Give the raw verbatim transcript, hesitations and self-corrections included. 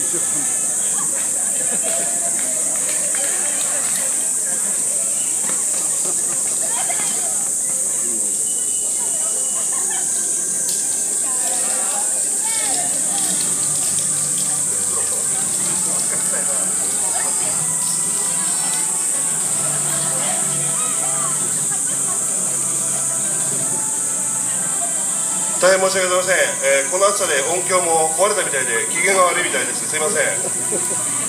大変申し訳ございません、えー、この暑さで音響も壊れたみたいで機嫌が悪いみたいです。すいません。